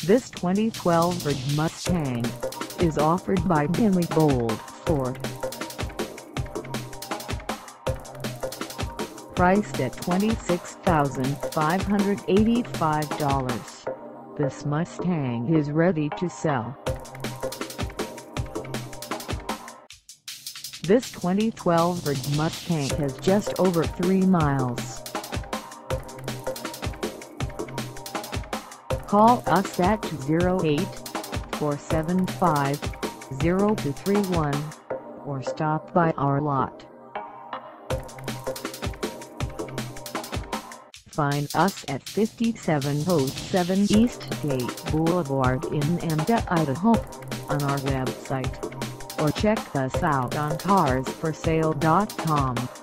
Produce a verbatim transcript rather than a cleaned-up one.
This twenty twelve Ford Mustang is offered by Wiebold Ford. Priced at twenty-six thousand five hundred eighty-five dollars, this Mustang is ready to sell. This twenty twelve Ford Mustang has just over three miles. Call us at zero eight four seven five, zero two three one or stop by our lot. Find us at fifty-seven oh seven East State Boulevard in Enda, Idaho, on our website, or check us out on cars for sale dot com.